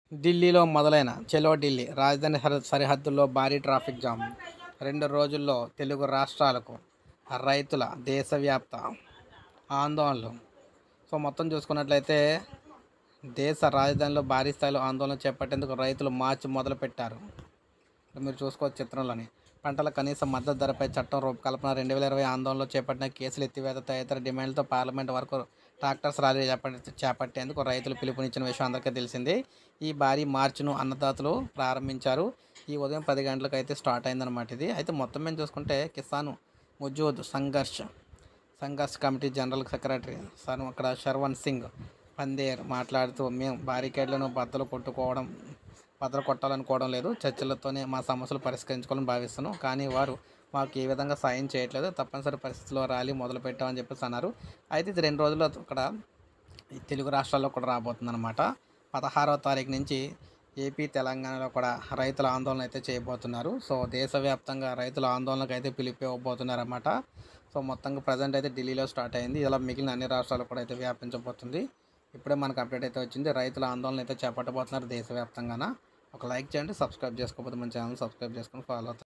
ఢిల్లీలో మొదలైన చలో ఢిల్లీ రాజధాని సరిహద్దుల్లో భారీ ట్రాఫిక్ జామ్. 2 రోజుల్లో తెలుగు రాష్ట్రాలకు రైతుల దేశవ్యాప్త ఆందోళనలు. సో మొత్తం చూసుకున్నట్లయితే దేశ రాజధానిలో భారీ స్థాయిలో ఆందోళన చేపట్టేందుకు రైతులు మార్చి మొదలుపెట్టారు. మీరు చూసుకోవచ్చు చిత్రంలోని. పంటల కనీస మద్దతు ధరపై చట్టం రూపకల్పన 2020 ఆందోళనలో చేపట్టిన కేసులు ఎత్తివేత తదితర డిమాండ్లతో పార్లమెంట్ వరకు ట్రాక్టర్స్ ర్యాలీ చేపట్టేందుకు రైతులు పిలుపునిచ్చిన విషయం అందరికీ తెలిసిందే. ఈ భారీ మార్చును అన్నదాతలు ప్రారంభించారు. ఈ ఉదయం 10 గంటలకు అయితే స్టార్ట్ అయిందన్నమాట. ఇది అయితే మొత్తం మేము చూసుకుంటే Kisan Mazdoor Sangharsh committee general secretary అక్కడ శర్వన్ సింగ్ పందేర్ మాట్లాడుతూ, మేము బారికేడ్లను బద్దలు కొట్టాలనుకోవడం లేదు. చర్చలతోనే మా సమస్యలు పరిష్కరించుకోవాలని భావిస్తున్నాం. కానీ వారు మాకు ఏ విధంగా సాయం చేయట్లేదు. తప్పనిసరి పరిస్థితుల్లో ర్యాలీ మొదలుపెట్టామని చెప్పేసి అన్నారు. అయితే ఇది 2 రోజుల్లో ఇక్కడ ఈ తెలుగు రాష్ట్రాల్లో కూడా రాబోతుందన్నమాట. 16వ తారీఖు నుంచి ఏపీ, తెలంగాణలో కూడా రైతుల ఆందోళన అయితే చేయబోతున్నారు. సో దేశవ్యాప్తంగా రైతుల ఆందోళనకు అయితే పిలిపివ్వబోతున్నారన్నమాట. సో మొత్తంగా ప్రజెంట్ అయితే ఢిల్లీలో స్టార్ట్ అయింది. ఇలా మిగిలిన అన్ని రాష్ట్రాలు కూడా అయితే వ్యాపించబోతుంది. ఇప్పుడే మనకు అప్డేట్ అయితే వచ్చింది. రైతుల ఆందోళన అయితే చేపట్టబోతున్నారు దేశవ్యాప్తంగాన. ఒక లైక్ చేయండి, సబ్స్క్రైబ్ చేసుకోకపోతే మన ఛానల్ సబ్స్క్రైబ్ చేసుకొని ఫాలో అవుతారు.